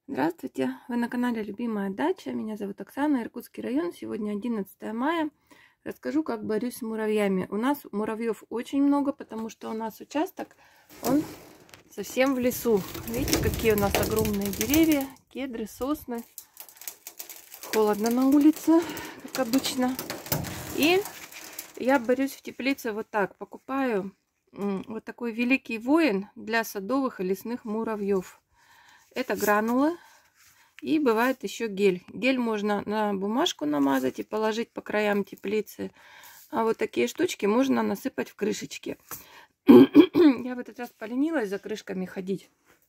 Здравствуйте! Вы на канале Любимая дача. Меня зовут Оксана, Иркутский район. Сегодня 11 мая. Расскажу, как борюсь с муравьями. У нас муравьев очень много, потому что у нас участок, он совсем в лесу. Видите, какие у нас огромные деревья, кедры, сосны. Холодно на улице, как обычно. И я борюсь в теплице вот так. Покупаю вот такой великий воин для садовых и лесных муравьев. Это гранулы. И бывает еще гель. Гель можно на бумажку намазать и положить по краям теплицы. А вот такие штучки можно насыпать в крышечки. Я в этот раз поленилась за крышками ходить.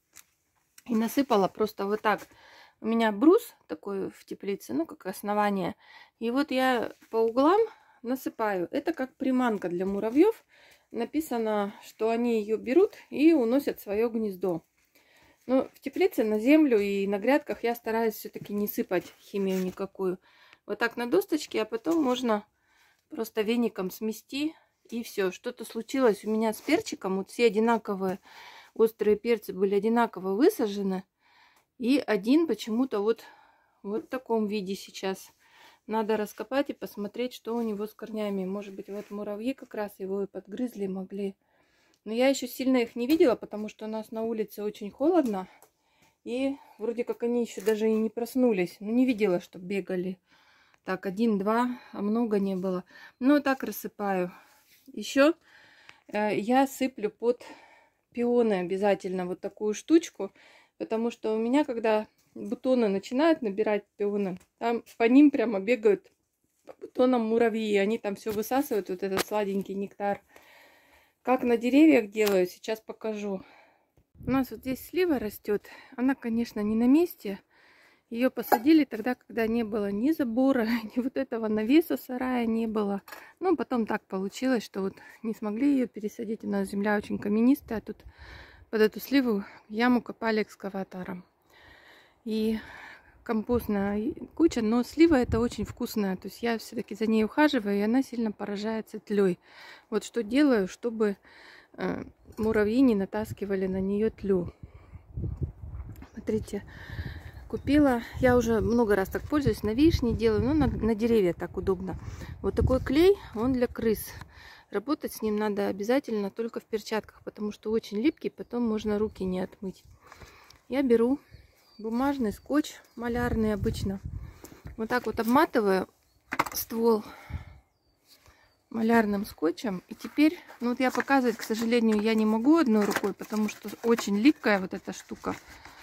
И насыпала просто вот так. У меня брус такой в теплице, ну как основание. И вот я по углам насыпаю. Это как приманка для муравьев. Написано, что они ее берут и уносят в свое гнездо. Но в теплице на землю и на грядках я стараюсь все-таки не сыпать химию никакую. Вот так на досточке, а потом можно просто веником смести и все. Что-то случилось у меня с перчиком. Вот все одинаковые острые перцы были одинаково высажены. И один почему-то вот в таком виде сейчас. Надо раскопать и посмотреть, что у него с корнями. Может быть, вот муравьи как раз его и подгрызли, могли. Но я еще сильно их не видела, потому что у нас на улице очень холодно. И вроде как они еще даже и не проснулись. Но не видела, что бегали. Так, 1-2, а много не было. Ну, так рассыпаю. Еще я сыплю под пионы обязательно вот такую штучку. Потому что у меня, когда бутоны начинают набирать пионы, там по ним прямо бегают по бутонам муравьи. Они там все высасывают, вот этот сладенький нектар. Как на деревьях делаю, сейчас покажу. У нас вот здесь слива растет. Она, конечно, не на месте. Ее посадили тогда, когда не было ни забора, ни вот этого навеса сарая не было. Но потом так получилось, что вот не смогли ее пересадить. У нас земля очень каменистая. Тут под эту сливу яму копали экскаватором. И компостная куча, но слива это очень вкусная. То есть я все-таки за ней ухаживаю, и она сильно поражается тлей. Вот что делаю, чтобы муравьи не натаскивали на нее тлю. Смотрите, купила. Я уже много раз так пользуюсь. На вишни делаю, но на деревья так удобно. Вот такой клей, он для крыс. Работать с ним надо обязательно только в перчатках, потому что очень липкий, потом можно руки не отмыть. Я беру бумажный скотч, малярный обычно. Вот так вот обматываю ствол малярным скотчем. И теперь, ну вот я показывать, к сожалению, я не могу одной рукой, потому что очень липкая вот эта штука.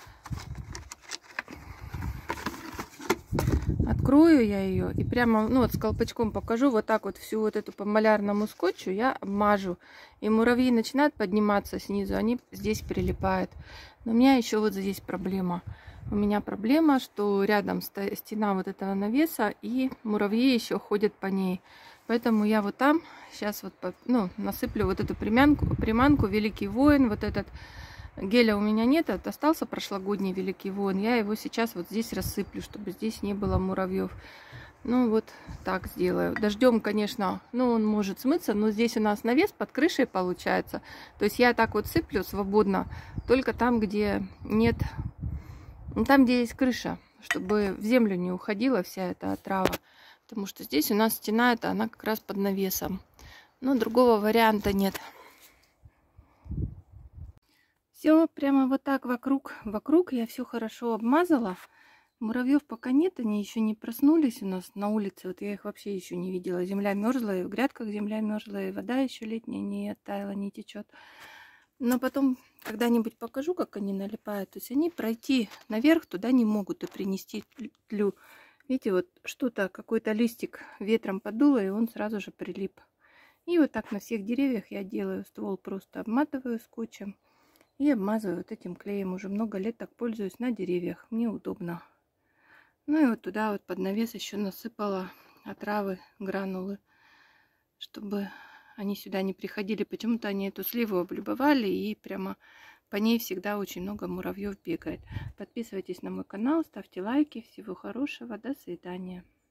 Открою я ее и прямо, ну вот с колпачком покажу, вот так вот всю вот эту по малярному скотчу я обмажу. И муравьи начинают подниматься снизу, они здесь прилипают. Но у меня еще вот здесь проблема. У меня проблема, что рядом стена вот этого навеса, и муравьи еще ходят по ней. Поэтому я вот там сейчас вот насыплю вот эту приманку Великий Воин. Вот этот геля у меня нет, это остался прошлогодний Великий Воин. Я его сейчас вот здесь рассыплю, чтобы здесь не было муравьев. Ну вот так сделаю. Дождем, конечно, ну он может смыться, но здесь у нас навес под крышей получается. То есть я так вот сыплю свободно, только там, где нет, там, где есть крыша, чтобы в землю не уходила вся эта отрава. Потому что здесь у нас стена, она как раз под навесом. Но другого варианта нет. Все прямо вот так вокруг я все хорошо обмазала. Муравьев пока нет, они еще не проснулись у нас на улице. Вот я их вообще еще не видела. Земля мерзлая, в грядках земля мерзлая, вода еще летняя не оттаяла, не течет. Но потом когда-нибудь покажу, как они налипают. То есть они пройти наверх туда не могут и принести тлю. Видите, вот что-то, какой-то листик ветром подуло, и он сразу же прилип. И вот так на всех деревьях я делаю. Ствол просто обматываю скотчем и обмазываю вот этим клеем. Уже много лет так пользуюсь на деревьях. Мне удобно. Ну и вот туда вот под навес еще насыпала отравы, гранулы, чтобы они сюда не приходили. Почему-то они эту сливу облюбовали, и прямо по ней всегда очень много муравьев бегает. Подписывайтесь на мой канал, ставьте лайки. Всего хорошего, до свидания.